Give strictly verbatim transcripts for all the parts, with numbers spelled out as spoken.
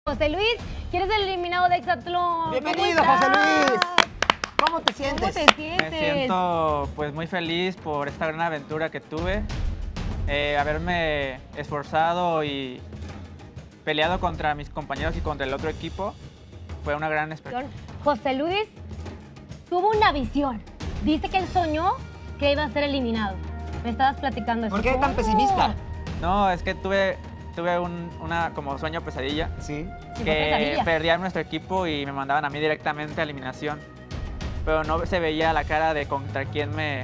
José Luis, ¿quieres ser eliminado de Hexatlón? Bienvenido, José Luis. ¿Cómo te sientes? ¿Cómo te sientes? Me siento pues muy feliz por esta gran aventura que tuve, eh, haberme esforzado y peleado contra mis compañeros y contra el otro equipo. Fue una gran experiencia. José Luis tuvo una visión. Dice que él soñó que iba a ser eliminado. Me estabas platicando eso. ¿Por qué tan ¿Cómo? pesimista? No, es que tuve, tuve un, una como sueño pesadilla. Sí. Sí, fue Que pesadilla. perdían nuestro equipo y me mandaban a mí directamente a eliminación. Pero no se veía la cara de contra quién me,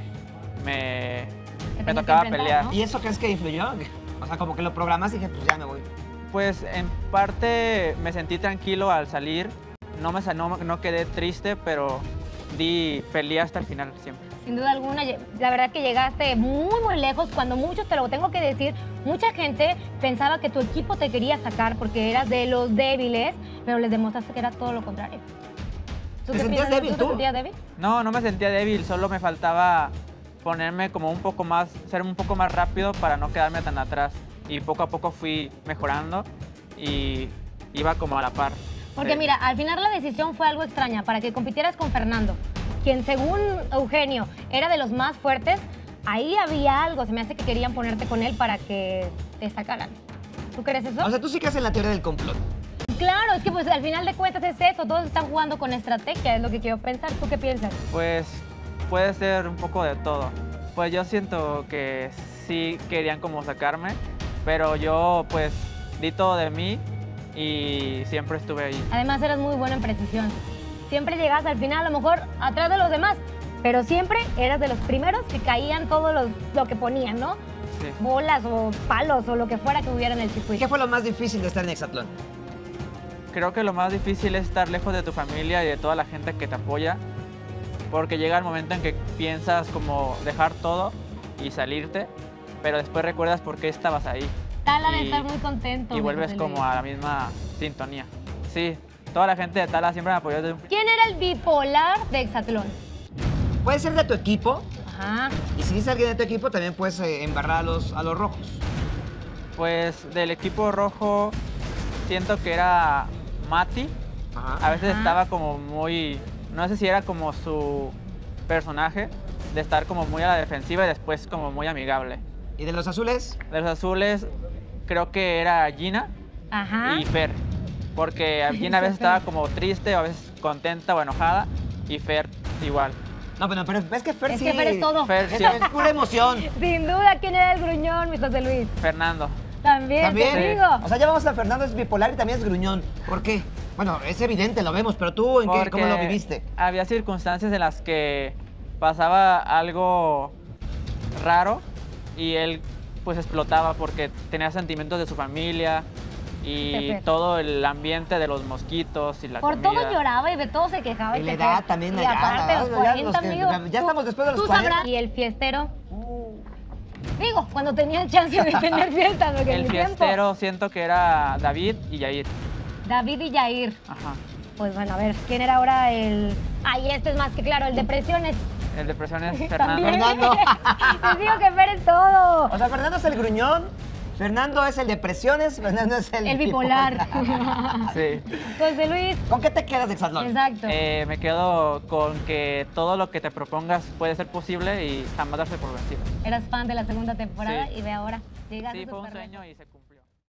me, me tenías que tocaba enfrentar, pelear. ¿no? ¿Y eso crees que influyó? O sea, como que lo programaste y dije, pues ya me voy. Pues en parte me sentí tranquilo al salir. No, me, sa- no, no quedé triste, pero di peleé hasta el final siempre. Sin duda alguna, la verdad que llegaste muy, muy lejos. Cuando muchos, te lo tengo que decir, mucha gente pensaba que tu equipo te quería sacar porque eras de los débiles, pero les demostraste que era todo lo contrario. ¿Tú ¿Te qué sentías piensas? débil, ¿Tú te tú? sentías débil? No, no me sentía débil, solo me faltaba ponerme como un poco más, ser un poco más rápido para no quedarme tan atrás. Y poco a poco fui mejorando y iba como a la par. Porque Sí. mira, al final la decisión fue algo extraña para que compitieras con Fernando, quien según Eugenio era de los más fuertes. Ahí había algo, se me hace que querían ponerte con él para que te sacaran. ¿Tú crees eso? O sea, tú sí crees en la teoría del complot. Claro, es que pues al final de cuentas es eso, todos están jugando con estrategia, es lo que quiero pensar. ¿Tú qué piensas? Pues puede ser un poco de todo. Pues yo siento que sí querían como sacarme, pero yo pues di todo de mí y siempre estuve ahí. Además eras muy bueno en precisión. Siempre llegabas al final, a lo mejor atrás de los demás, pero siempre eras de los primeros que caían todo los, lo que ponían, ¿no? Sí. Bolas o palos o lo que fuera que hubiera en el circuito. ¿Qué fue lo más difícil de estar en Hexatlón? Creo que lo más difícil es estar lejos de tu familia y de toda la gente que te apoya, porque llega el momento en que piensas como dejar todo y salirte, pero después recuerdas por qué estabas ahí. Tala de y- estar muy contento. Y mi vuelves José como Luis. a la misma sintonía. Sí, toda la gente de Tala siempre me apoyó desde un principio. ¿Quién era el bipolar de Hexatlón? Puede ser de tu equipo, Ajá. y si es alguien de tu equipo, también puedes eh, embarrar a los, a los rojos. Pues del equipo rojo siento que era Mati. A veces Ajá. estaba como muy, no sé si era como su personaje, de estar como muy a la defensiva y después como muy amigable. ¿Y de los azules? De los azules creo que era Gina Ajá. y Fer, porque Gina a veces estaba como triste o a veces contenta o enojada y Fer igual. No, bueno, pero ves que Fer Es sí... que Fer es todo. Fer Es, sí, es pura emoción. Sin duda, ¿quién era el gruñón, mi José Luis? Fernando. También, También. te digo. O sea, ya vamos a Fernando, es bipolar y también es gruñón. ¿Por qué? Bueno, es evidente, lo vemos, pero tú, ¿en qué, ¿cómo lo Porque viviste? Había circunstancias en las que pasaba algo raro y él pues explotaba porque tenía sentimientos de su familia y Perfecto. todo el ambiente de los mosquitos y la Por comida. todo lloraba y de todo se quejaba. Y y la se edad quejaba. también, la Y edad, aparte, ¿no? los Ya cuarenta, los que- amigo. ya Tú- estamos después de los tú cuarenta. sabrás. Y el fiestero. Digo, cuando tenían chance de tener fiestas, porque en El mi tiempo. fiestero siento que era David y Yair. David y Yair. Ajá. Pues bueno, a ver, ¿quién era ahora el...? Ay, este es más que claro, el depresiones. El depresión es También. Fernando. Fernando. Les digo que Fer es todo. O sea, Fernando es el gruñón, Fernando es el de presiones, Fernando es el... El bipolar. Sí. José Luis. ¿Con qué te quedas de Hexatlón? Exacto. Eh, me quedo con que todo lo que te propongas puede ser posible y jamás darse por vencido. Eras fan de la segunda temporada Sí. y ve ahora. Llegas Sí, a fue un Super sueño y se cumplió.